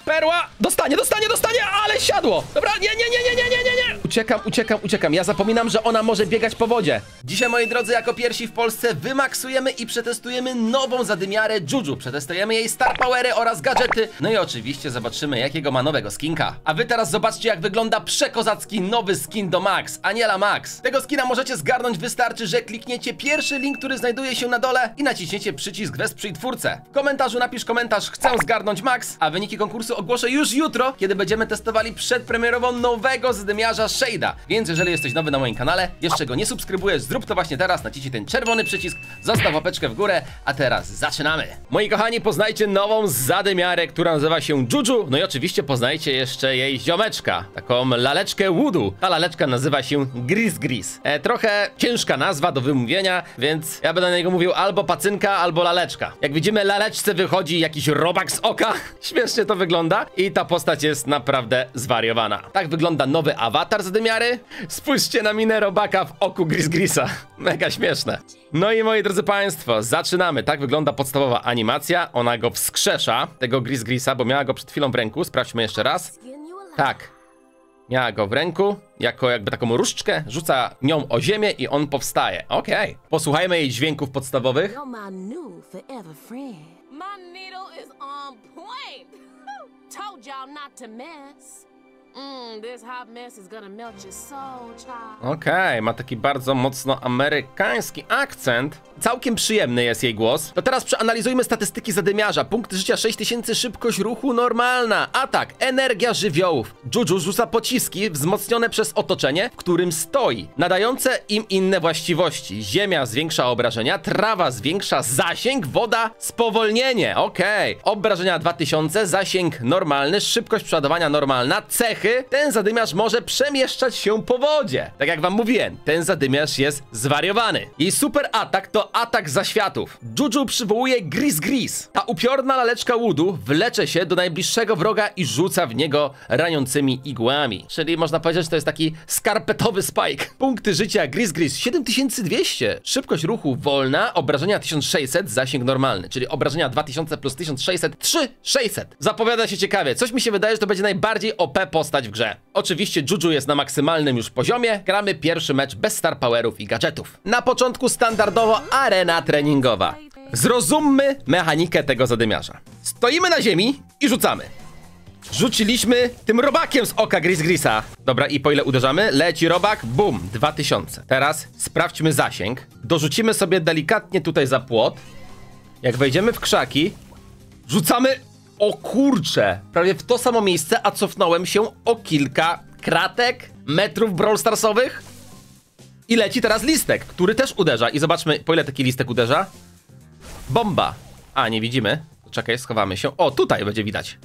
Perła! Dostanie, ale siadło! Dobra, nie. Uciekam. Ja zapominam, że ona może biegać po wodzie. Dzisiaj, moi drodzy, jako pierwsi w Polsce wymaksujemy i przetestujemy nową zadymiarę Juju. Przetestujemy jej star powery oraz gadżety. No i oczywiście zobaczymy, jakiego ma nowego skinka. A wy teraz zobaczcie, jak wygląda przekozacki nowy skin do Max, Aniela Max. Tego skina możecie zgarnąć, wystarczy, że klikniecie pierwszy link, który znajduje się na dole i naciśniecie przycisk Wesprzyj twórcę. W komentarzu napisz komentarz chcę zgarnąć Max, a wyniki konkursu ogłoszę już jutro, kiedy będziemy testowali przedpremierowo nowego zadymiarza Shade'a. Więc jeżeli jesteś nowy na moim kanale, jeszcze go nie subskrybujesz, zrób to właśnie teraz, naciśnij ten czerwony przycisk, zostaw łapeczkę w górę, a teraz zaczynamy. Moi kochani, poznajcie nową zadymiarę, która nazywa się Juju, no i oczywiście poznajcie jeszcze jej ziomeczka, taką laleczkę Woodu. Ta laleczka nazywa się Gris. Trochę ciężka nazwa do wymówienia, więc ja będę na niego mówił albo pacynka, albo laleczka. Jak widzimy, laleczce wychodzi jakiś robak z oka, śmiesznie to wygląda i ta postać jest naprawdę zwariowana. Tak wygląda nowy awatar zadymiary. Spójrzcie na minę robaka w oku Grisa. Mega śmieszne. No i moi drodzy państwo, zaczynamy. Tak wygląda podstawowa animacja. Ona go wskrzesza, tego Grisa, bo miała go przed chwilą w ręku. Sprawdźmy jeszcze raz. Tak. Miała go w ręku, jako jakby taką różdżkę, rzuca nią o ziemię i on powstaje. Okej. Posłuchajmy jej dźwięków podstawowych. Okej, ma taki bardzo mocno amerykański akcent. Całkiem przyjemny jest jej głos. To teraz przeanalizujmy statystyki zadymiarza. Punkty życia 6000, szybkość ruchu normalna. Atak, energia żywiołów. Juju rzuca pociski wzmocnione przez otoczenie, w którym stoi, nadające im inne właściwości. Ziemia zwiększa obrażenia, trawa zwiększa zasięg, woda spowolnienie. Okej. Obrażenia 2000, zasięg normalny, szybkość przeładowania normalna, cechy. Ten zadymiarz może przemieszczać się po wodzie. Tak jak wam mówiłem, ten zadymiarz jest zwariowany. Jej super atak to atak zaświatów. Juju przywołuje Gris. Ta upiorna laleczka Woodu wlecze się do najbliższego wroga i rzuca w niego raniącymi igłami. Czyli można powiedzieć, że to jest taki skarpetowy Spike. Punkty życia Gris 7200. Szybkość ruchu wolna, obrażenia 1600, zasięg normalny. Czyli obrażenia 2000 plus 1600, 3600. Zapowiada się ciekawie. Coś mi się wydaje, że to będzie najbardziej OP postać w grze. Oczywiście Juju jest na maksymalnym już poziomie. Gramy pierwszy mecz bez star powerów i gadżetów. Na początku standardowo arena treningowa. Zrozummy mechanikę tego zadymiarza. Stoimy na ziemi i rzucamy. Rzuciliśmy tym robakiem z oka Grisa. Dobra, i po ile uderzamy? Leci robak, bum, 2000. Teraz sprawdźmy zasięg. Dorzucimy sobie delikatnie tutaj za płot. Jak wejdziemy w krzaki, rzucamy... O kurcze, prawie w to samo miejsce, a cofnąłem się o kilka kratek, metrów Brawl Starsowych. I leci teraz listek, który też uderza. I zobaczmy, po ile taki listek uderza. Bomba. A, nie widzimy. Czekaj, schowamy się. O, tutaj będzie widać.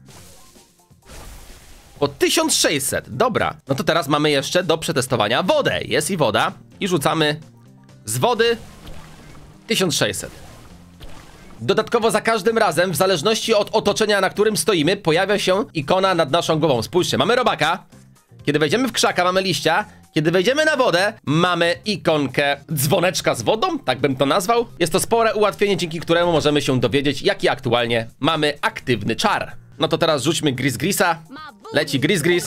O 1600, dobra. No to teraz mamy jeszcze do przetestowania wodę. Jest i woda. I rzucamy z wody 1600. Dodatkowo za każdym razem, w zależności od otoczenia, na którym stoimy, pojawia się ikona nad naszą głową. Spójrzcie, mamy robaka. Kiedy wejdziemy w krzaka, mamy liścia. Kiedy wejdziemy na wodę, mamy ikonkę dzwoneczka z wodą, tak bym to nazwał. Jest to spore ułatwienie, dzięki któremu możemy się dowiedzieć, jaki aktualnie mamy aktywny czar. No to teraz rzućmy Grisa. Leci Gris.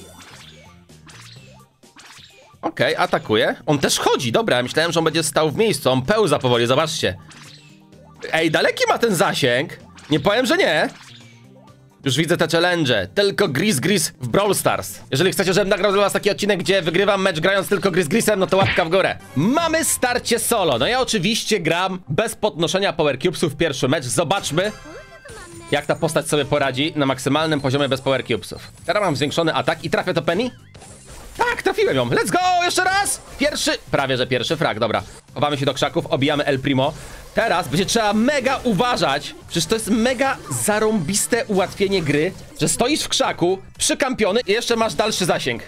Okej, atakuje. On też chodzi, dobra, ja myślałem, że on będzie stał w miejscu. On pełza powoli, zobaczcie. Ej, daleki ma ten zasięg. Nie powiem, że nie. Już widzę te challenge. Tylko Gris w Brawl Stars. Jeżeli chcecie, żebym nagrał dla was taki odcinek, gdzie wygrywam mecz grając tylko Grisem, no to łapka w górę. Mamy starcie solo. No ja oczywiście gram bez podnoszenia Power Cubesów w pierwszy mecz. Zobaczmy, jak ta postać sobie poradzi na maksymalnym poziomie bez Power Cubesów. Teraz mam zwiększony atak i trafię to Penny. Tak, trafiłem ją. Let's go! Jeszcze raz! Prawie że pierwszy frag, dobra. Chowamy się do krzaków, obijamy El Primo. Teraz będzie trzeba mega uważać. Przecież to jest mega zarąbiste ułatwienie gry, że stoisz w krzaku, przykampiony i jeszcze masz dalszy zasięg.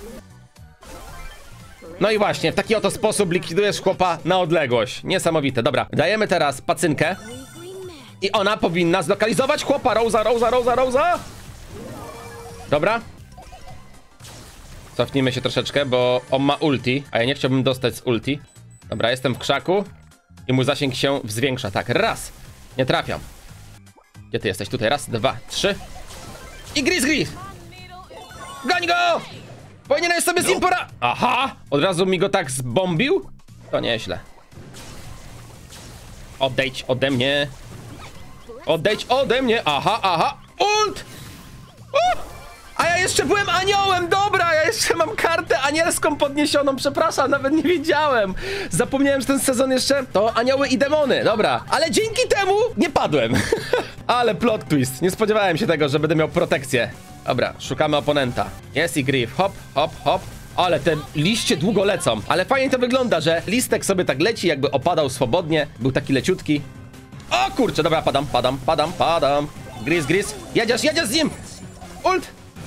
No i właśnie, w taki oto sposób likwidujesz chłopa na odległość. Niesamowite. Dobra, dajemy teraz pacynkę. I ona powinna zlokalizować chłopa. Rosa. Dobra. Cofnijmy się troszeczkę, bo on ma ulti, a ja nie chciałbym dostać z ulti. Dobra, jestem w krzaku i mój zasięg się zwiększa. Tak, raz. Nie trafiam. Gdzie ty jesteś? Tutaj, raz, dwa, trzy. I Gris. Goń go! Powinieneś sobie z nim Aha! Od razu mi go tak zbombił? To nieźle. Odejdź ode mnie. Odejdź ode mnie. Aha. Ult! A ja jeszcze byłem aniołem, dobra, ja jeszcze mam kartę anielską podniesioną, przepraszam, nawet nie wiedziałem. Zapomniałem, że ten sezon jeszcze to anioły i demony, dobra. Ale dzięki temu nie padłem. Ale plot twist, nie spodziewałem się tego, że będę miał protekcję. Dobra, szukamy oponenta. Jest i Griff, hop. Ale te liście długo lecą. Ale fajnie to wygląda, że listek sobie tak leci, jakby opadał swobodnie. Był taki leciutki. O kurczę, dobra, padam. Gris, jedziesz z nim. Ult.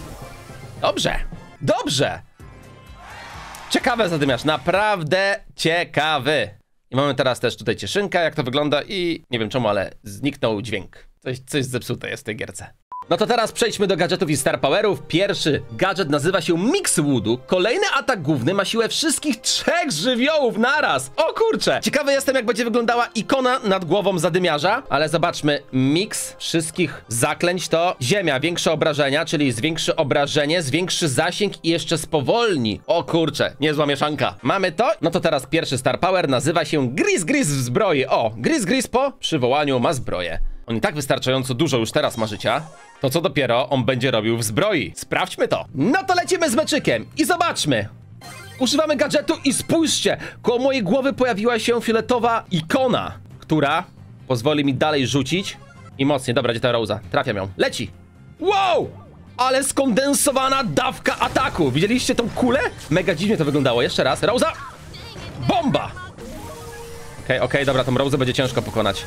Dobrze. Ciekawe zadymiarz, naprawdę ciekawy. I mamy teraz też tutaj cieszynkę, jak to wygląda i nie wiem czemu, ale zniknął dźwięk. Coś zepsute jest w tej gierce. No to teraz przejdźmy do gadżetów i star powerów. Pierwszy gadżet nazywa się Mix Woodu. Kolejny atak główny ma siłę wszystkich 3 żywiołów naraz. O kurczę! Ciekawy jestem, jak będzie wyglądała ikona nad głową zadymiarza. Ale zobaczmy, mix wszystkich zaklęć to ziemia, większe obrażenia, czyli zwiększy obrażenie, zwiększy zasięg i jeszcze spowolni. O kurczę, niezła mieszanka. Mamy to? No to teraz pierwszy star power nazywa się Gris w zbroi. O, Gris po przywołaniu ma zbroję. On i tak wystarczająco dużo już teraz ma życia. To co dopiero on będzie robił w zbroi. Sprawdźmy to. No to lecimy z meczykiem i zobaczmy. Używamy gadżetu i spójrzcie. Koło mojej głowy pojawiła się fioletowa ikona, która pozwoli mi dalej rzucić. I mocniej. Dobra, gdzie ta Rosa? Trafiam ją. Leci. Wow! Ale skondensowana dawka ataku. Widzieliście tą kulę? Mega dziwnie to wyglądało. Jeszcze raz. Rosa! Bomba! Okej, dobra, tą Rosę będzie ciężko pokonać.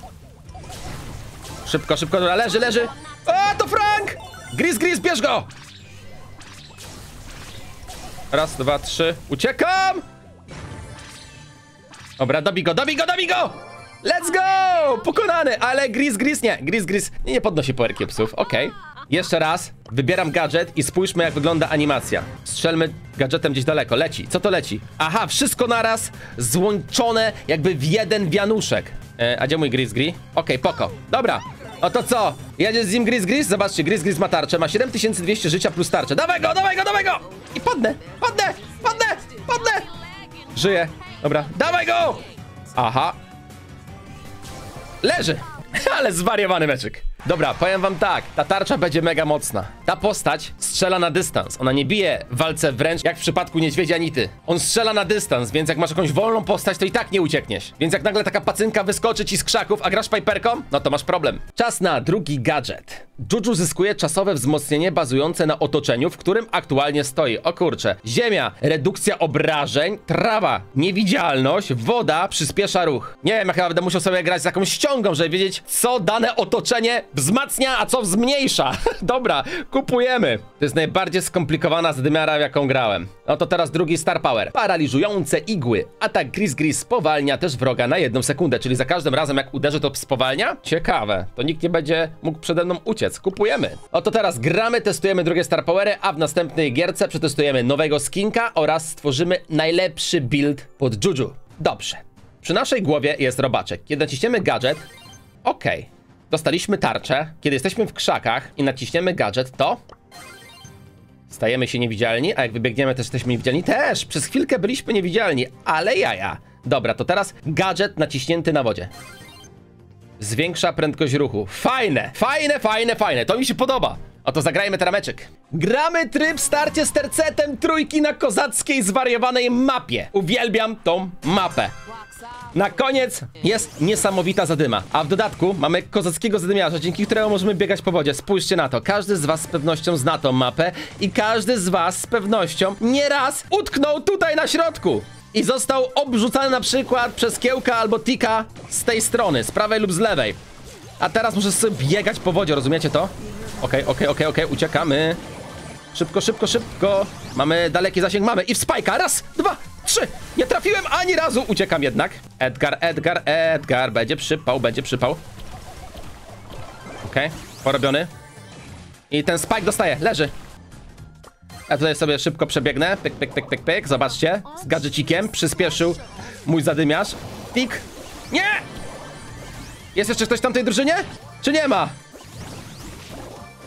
Szybko, dobra, leży. A, to Frank! Gris, bierz go! Raz, 2, 3, uciekam! Dobra, dobij go! Let's go! Pokonany, ale Gris nie. Gris nie podnosi powerki psów, okej. Jeszcze raz, wybieram gadżet i spójrzmy, jak wygląda animacja. Strzelmy gadżetem gdzieś daleko, leci. Co to leci? Aha, wszystko naraz złączone jakby w jeden wianuszek. A gdzie mój Gris? Okej, poko. Dobra. O to co? Jedziesz z nim Gris? Zobaczcie, Gris ma tarczę, ma 7200 życia plus tarczę. Dawaj go! I padnę! Żyję. Dobra, dawaj go! Aha. Leży! Ale zwariowany meczyk. Dobra, powiem wam tak, ta tarcza będzie mega mocna. Ta postać strzela na dystans. Ona nie bije w walce wręcz, jak w przypadku niedźwiedzia Nity. On strzela na dystans, więc jak masz jakąś wolną postać, to i tak nie uciekniesz. Więc jak nagle taka pacynka wyskoczy ci z krzaków, a grasz Piperką, no to masz problem. Czas na drugi gadżet. Juju zyskuje czasowe wzmocnienie bazujące na otoczeniu, w którym aktualnie stoi. O kurczę. Ziemia, redukcja obrażeń, trawa, niewidzialność, woda, przyspiesza ruch. Nie wiem, jak ja będę musiał sobie grać z jakąś ściągą, żeby wiedzieć, co dane otoczenie wzmacnia, a co zmniejsza. Dobra, kupujemy. To jest najbardziej skomplikowana zadymiara, w jaką grałem. No to teraz drugi star power. Paraliżujące igły. Atak Gris spowalnia też wroga na 1 sekundę, czyli za każdym razem, jak uderzy, to spowalnia? Ciekawe. To nikt nie będzie mógł przede mną uciec. Kupujemy. No to teraz gramy, testujemy drugie star powery, a w następnej gierce przetestujemy nowego skinka oraz stworzymy najlepszy build pod Juju. Dobrze. Przy naszej głowie jest robaczek. Kiedy naciśniemy gadżet, okej. Dostaliśmy tarczę. Kiedy jesteśmy w krzakach i naciśniemy gadżet, to stajemy się niewidzialni, a jak wybiegniemy, też jesteśmy niewidzialni. Też! Przez chwilkę byliśmy niewidzialni, ale jaja. Dobra, to teraz gadżet naciśnięty na wodzie. Zwiększa prędkość ruchu. Fajne! To mi się podoba. Oto zagrajmy teraz meczyk. Gramy tryb starcie z tercetem trójki na kozackiej, zwariowanej mapie. Uwielbiam tą mapę. Na koniec jest niesamowita zadyma. A w dodatku mamy kozackiego zadymiarza, dzięki któremu możemy biegać po wodzie. Spójrzcie na to. Każdy z was z pewnością zna tą mapę i każdy z was z pewnością nieraz utknął tutaj na środku. I został obrzucany na przykład przez Kiełka albo Tika z tej strony, z prawej lub z lewej. A teraz muszę sobie biegać po wodzie, rozumiecie to? Okej, uciekamy. Szybko. Mamy daleki zasięg, mamy. I w spajka, 1, 2, 3. Nie trafiłem ani razu, uciekam jednak. Edgar, będzie przypał. Okej, porobiony. I ten spike dostaje, leży. Ja tutaj sobie szybko przebiegnę. Pyk. Zobaczcie. Z gadżecikiem przyspieszył mój zadymiarz. Tik. Nie! Jest jeszcze ktoś w tamtej drużynie? Czy nie ma?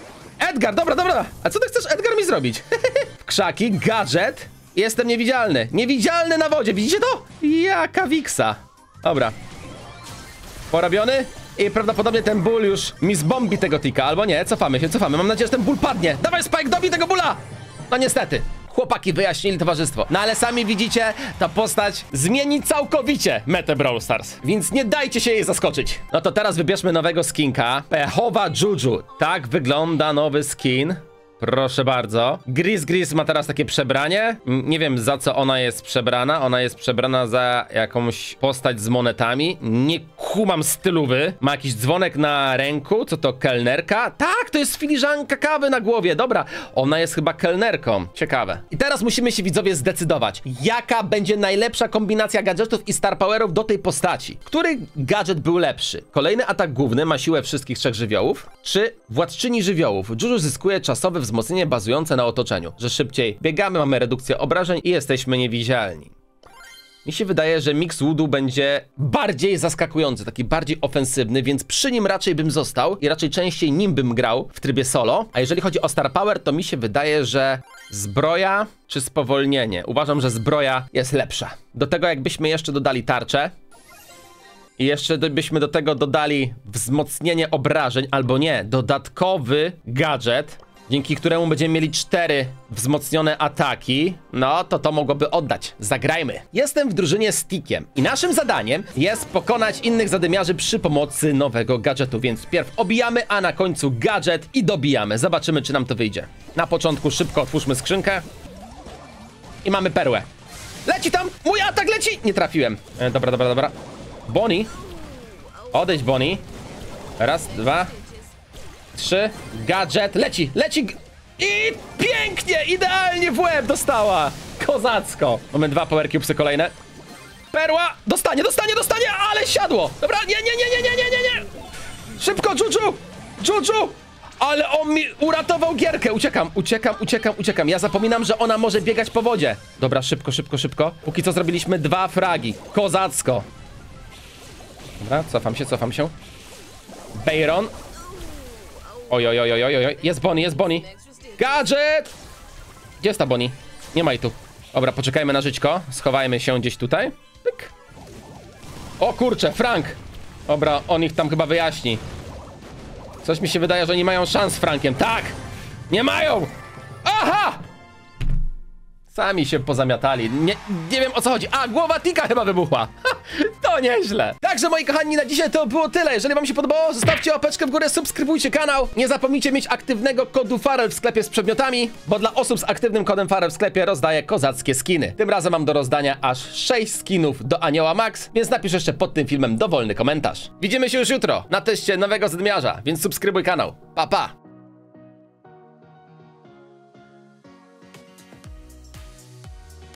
Edgar, dobra. A co ty chcesz, Edgar, mi zrobić? W krzaki, gadżet. Jestem niewidzialny. Niewidzialny na wodzie, widzicie to? Jaka wiksa. Dobra. Porobiony? I prawdopodobnie ten ból już mi zbombi tego tika. Albo nie, cofamy się. Mam nadzieję, że ten ból padnie. Dawaj, Spike, dobij tego bóla! No niestety. Chłopaki wyjaśnili towarzystwo. No ale sami widzicie, ta postać zmieni całkowicie metę Brawl Stars. Więc nie dajcie się jej zaskoczyć. No to teraz wybierzmy nowego skinka. Pechowa Juju. Tak wygląda nowy skin. Proszę bardzo. Gris ma teraz takie przebranie. Nie wiem, za co ona jest przebrana. Ona jest przebrana za jakąś postać z monetami. Nie kumam stylowy. Ma jakiś dzwonek na ręku. Co to, kelnerka? Tak, to jest filiżanka kawy na głowie. Dobra, ona jest chyba kelnerką. Ciekawe. I teraz musimy się, widzowie, zdecydować, jaka będzie najlepsza kombinacja gadżetów i star powerów do tej postaci. Który gadżet był lepszy? Kolejny atak główny ma siłę wszystkich 3 żywiołów? Czy władczyni żywiołów? Juju zyskuje czasowe wzmocnienie bazujące na otoczeniu, że szybciej biegamy, mamy redukcję obrażeń i jesteśmy niewidzialni. Mi się wydaje, że mix Voodoo będzie bardziej zaskakujący, taki bardziej ofensywny, więc przy nim raczej bym został i raczej częściej nim bym grał w trybie solo. A jeżeli chodzi o Star Power, to mi się wydaje, że zbroja czy spowolnienie. Uważam, że zbroja jest lepsza. Do tego jakbyśmy jeszcze dodali tarczę i jeszcze byśmy do tego dodali wzmocnienie obrażeń, albo nie, dodatkowy gadżet, dzięki któremu będziemy mieli 4 wzmocnione ataki, no to mogłoby oddać. Zagrajmy. Jestem w drużynie z Tikiem i naszym zadaniem jest pokonać innych zadymiarzy przy pomocy nowego gadżetu, więc wpierw obijamy, a na końcu gadżet i dobijamy. Zobaczymy, czy nam to wyjdzie. Na początku szybko otwórzmy skrzynkę i mamy perłę. Leci tam! Mój atak leci! Nie trafiłem. Dobra. Bonnie. Odejdź, Bonnie. Raz, 2, 3, gadżet, leci i pięknie, idealnie w łeb dostała, kozacko. Mamy 2 power cubesy kolejne. Perła, dostanie, ale siadło. Dobra, nie. Szybko, Juju, ale on mi uratował gierkę. Uciekam. Ja zapominam, że ona może biegać po wodzie. Dobra, szybko. Póki co zrobiliśmy 2 fragi, kozacko. Dobra, cofam się. Bayron. Oj. Jest Bonnie. Gadżet! Gdzie jest ta Bonnie? Nie ma jej tu. Dobra, poczekajmy na żyćko. Schowajmy się gdzieś tutaj. Pyk. O kurczę, Frank! Dobra, on ich tam chyba wyjaśni. Coś mi się wydaje, że oni mają szans z Frankiem. Tak! Nie mają! Aha! Sami się pozamiatali. Nie wiem, o co chodzi. A, głowa Tika chyba wybuchła. To nieźle. Także, moi kochani, na dzisiaj to było tyle. Jeżeli wam się podobało, zostawcie łapeczkę w górę, subskrybujcie kanał. Nie zapomnijcie mieć aktywnego kodu Farel w sklepie z przedmiotami, bo dla osób z aktywnym kodem Farel w sklepie rozdaję kozackie skiny. Tym razem mam do rozdania aż 6 skinów do Anioła Max, więc napisz jeszcze pod tym filmem dowolny komentarz. Widzimy się już jutro na teście nowego zadymiarza, więc subskrybuj kanał. Pa!